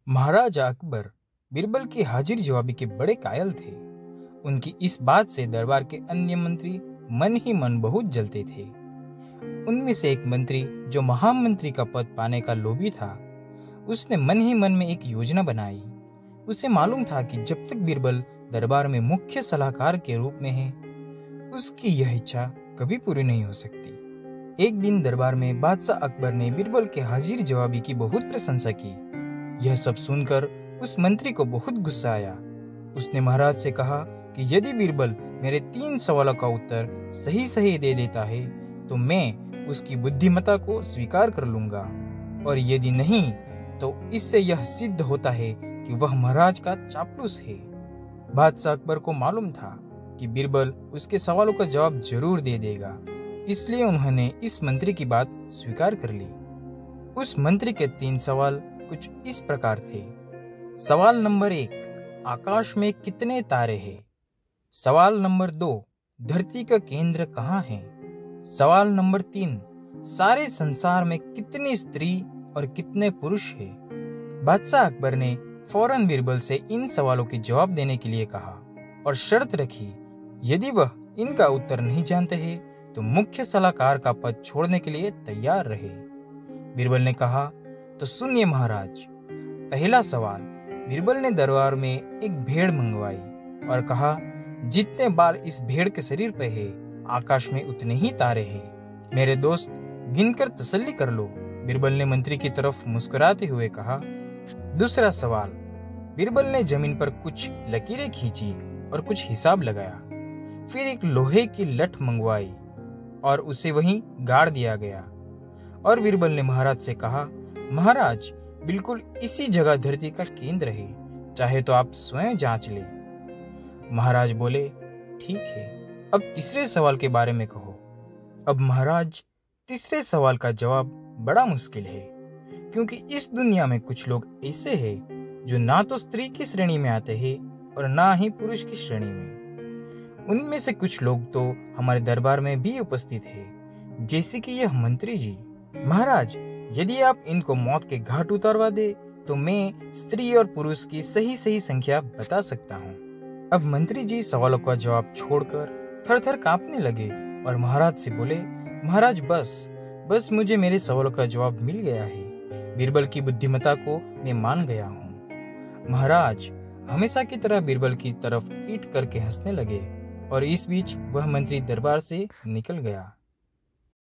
महाराजा अकबर बीरबल की हाजिर जवाबी के बड़े कायल थे। उनकी इस बात से दरबार के अन्य मंत्री मन ही मन बहुत जलते थे। उनमें से एक मंत्री जो महामंत्री का पद पाने का लोभी था, उसने मन ही मन में एक योजना बनाई। उसे मालूम था कि जब तक बीरबल दरबार में मुख्य सलाहकार के रूप में है, उसकी यह इच्छा कभी पूरी नहीं हो सकती। एक दिन दरबार में बादशाह अकबर ने बीरबल के हाजिर जवाबी की बहुत प्रशंसा की। यह सब सुनकर उस मंत्री को बहुत गुस्सा आया। उसने महाराज से कहा कि यदि बीरबल मेरे 3 सवालों का उत्तर सही सही दे देता है तो मैं उसकी बुद्धिमत्ता को स्वीकार कर लूंगा, और यदि नहीं तो इससे यह सिद्ध होता है कि वह महाराज का चापलूस है। बादशाह अकबर को मालूम था कि बीरबल उसके सवालों का जवाब जरूर दे देगा, इसलिए उन्होंने इस मंत्री की बात स्वीकार कर ली। उस मंत्री के 3 सवाल कुछ इस प्रकार थे। सवाल नंबर 1, आकाश में कितने तारे हैं? सवाल नंबर 2, धरती का केंद्र कहाँ है? सवाल नंबर 3, सारे संसार में कितनी स्त्री और कितने पुरुष हैं? बादशाह अकबर ने फौरन बीरबल से इन सवालों के जवाब देने के लिए कहा और शर्त रखी, यदि वह इनका उत्तर नहीं जानते हैं तो मुख्य सलाहकार का पद छोड़ने के लिए तैयार रहे। बीरबल ने कहा, तो सुनिए महाराज। पहला सवाल, बीरबल ने दरबार में एक भेड़ मंगवाई और कहा, जितने बाल इस भेड़ के शरीर पे है, आकाश में उतने ही तारे हैं। मेरे दोस्त, गिनकर तसल्ली कर लो। बीरबल ने मंत्री की तरफ मुस्कुराते हुए कहा। दूसरा सवाल, बीरबल ने जमीन पर कुछ लकीरें खींची और कुछ हिसाब लगाया। फिर एक लोहे की लठ मंगवाई और उसे वहीं गाड़ दिया गया। और बीरबल ने महाराज से कहा, महाराज, बिल्कुल इसी जगह धरती का केंद्र है, चाहे तो आप स्वयं जांच लें। महाराज बोले, ठीक है, अब तीसरे सवाल के बारे में कहो। अब महाराज, तीसरे सवाल का जवाब बड़ा मुश्किल है, क्योंकि इस दुनिया में कुछ लोग ऐसे हैं जो ना तो स्त्री की श्रेणी में आते हैं और ना ही पुरुष की श्रेणी में। उनमें से कुछ लोग तो हमारे दरबार में भी उपस्थित हैं, जैसे कि यह मंत्री जी। महाराज, यदि आप इनको मौत के घाट उतारवा दे तो मैं स्त्री और पुरुष की सही सही संख्या बता सकता हूँ। अब मंत्री जी सवालों का जवाब छोड़कर थर-थर कांपने लगे और महाराज से बोले, महाराज, बस मुझे मेरे सवालों का जवाब मिल गया है। बीरबल की बुद्धिमत्ता को मैं मान गया हूँ। महाराज हमेशा की तरह बीरबल की तरफ पीट करके हंसने लगे और इस बीच वह मंत्री दरबार से निकल गया।